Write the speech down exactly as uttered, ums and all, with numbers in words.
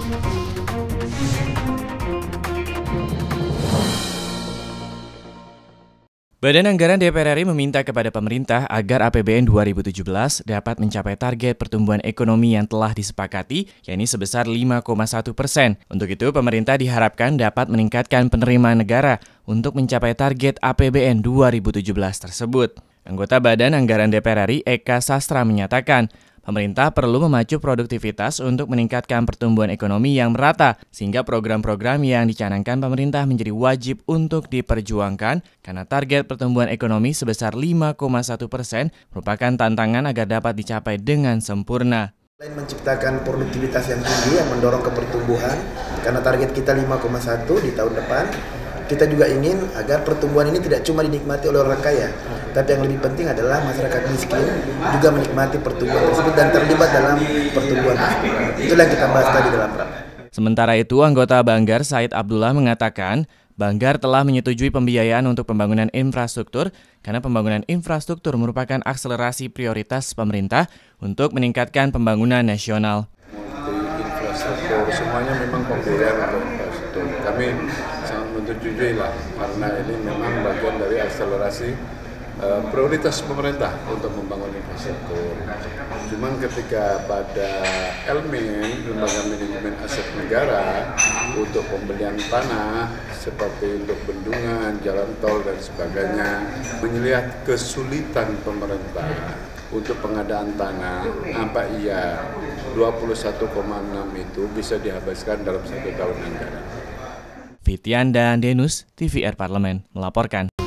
Badan Anggaran D P R R I meminta kepada pemerintah agar A P B N dua ribu tujuh belas dapat mencapai target pertumbuhan ekonomi yang telah disepakati, yakni sebesar lima koma satu persen. Untuk itu, pemerintah diharapkan dapat meningkatkan penerimaan negara untuk mencapai target A P B N dua ribu tujuh belas tersebut. Anggota Badan Anggaran D P R R I, Eka Sastra, menyatakan, pemerintah perlu memacu produktivitas untuk meningkatkan pertumbuhan ekonomi yang merata, sehingga program-program yang dicanangkan pemerintah menjadi wajib untuk diperjuangkan, karena target pertumbuhan ekonomi sebesar lima koma satu persen merupakan tantangan agar dapat dicapai dengan sempurna. Selain menciptakan produktivitas yang tinggi yang mendorong ke pertumbuhan, karena target kita lima koma satu di tahun depan, kita juga ingin agar pertumbuhan ini tidak cuma dinikmati oleh orang kaya, tapi yang lebih penting adalah masyarakat miskin juga menikmati pertumbuhan tersebut dan terlibat dalam pertumbuhan tersebut. Itulah yang kita bahas tadi dalam rapat. Sementara itu, anggota Banggar Said Abdullah mengatakan, Banggar telah menyetujui pembiayaan untuk pembangunan infrastruktur karena pembangunan infrastruktur merupakan akselerasi prioritas pemerintah untuk meningkatkan pembangunan nasional. Infrastruktur semuanya memang pembiayaan untuk infrastruktur. Kami sangat menyetujui lah karena ini memang bagian dari akselerasi uh, prioritas pemerintah untuk membangun infrastruktur. Cuman ketika pada L M I N, Lembaga Manajemen Aset Negara, untuk pembelian tanah seperti untuk bendungan, jalan tol dan sebagainya, melihat kesulitan pemerintah untuk pengadaan tanah, apa iya dua puluh satu koma enam itu bisa dihabiskan dalam satu tahun anggaran. Fitian dan Denus, T V R Parlemen, melaporkan.